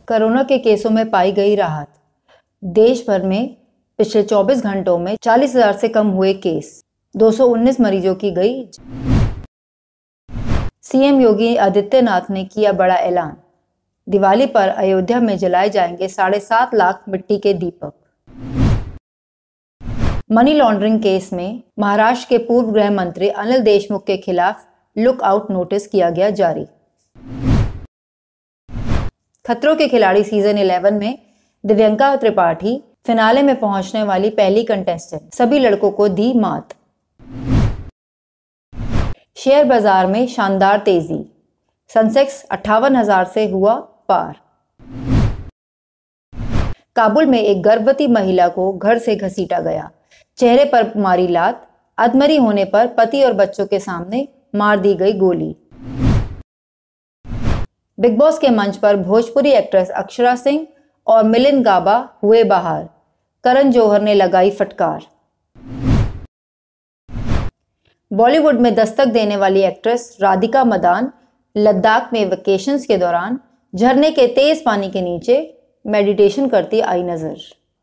Corona के केसों में पाई गई राहत। देश भर में पिछले 24 घंटों में 40,000 से कम हुए केस, 219 मरीजों की गई। सीएम योगी आदित्यनाथ ने किया बड़ा ऐलान, दिवाली पर अयोध्या में जलाए जाएंगे 7.5 लाख मिट्टी के दीपक। मनी लॉन्ड्रिंग केस में महाराष्ट्र के पूर्व गृह मंत्री अनिल देशमुख के खिलाफ लुकआउट नोटिस किया गया जारी। खतरों के खिलाड़ी सीजन 11 में दिव्यंका त्रिपाठी फिनाले में पहुंचने वाली पहली कंटेस्टेंट, सभी लड़कों को दी मात। शेयर बाजार में शानदार तेजी, सेंसेक्स 58,000 से हुआ पार। काबुल में एक गर्भवती महिला को घर से घसीटा गया, चेहरे पर मारी लात, अधमरी होने पर पति और बच्चों के सामने मार दी गई गोली। बिग बॉस के मंच पर भोजपुरी एक्ट्रेस अक्षरा सिंह और मिलिंद गाबा हुए बाहर, करण जौहर ने लगाई फटकार। बॉलीवुड में दस्तक देने वाली एक्ट्रेस राधिका मदान लद्दाख में वेकेशंस के दौरान झरने के तेज पानी के नीचे मेडिटेशन करती आई नजर।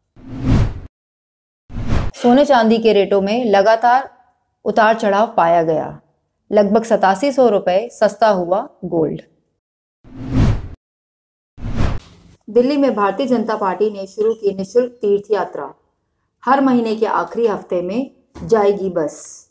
सोने चांदी के रेटों में लगातार उतार चढ़ाव पाया गया, लगभग 8700 रुपए सस्ता हुआ गोल्ड। दिल्ली में भारतीय जनता पार्टी ने शुरू की निःशुल्क तीर्थ यात्रा, हर महीने के आखिरी हफ्ते में जाएगी बस।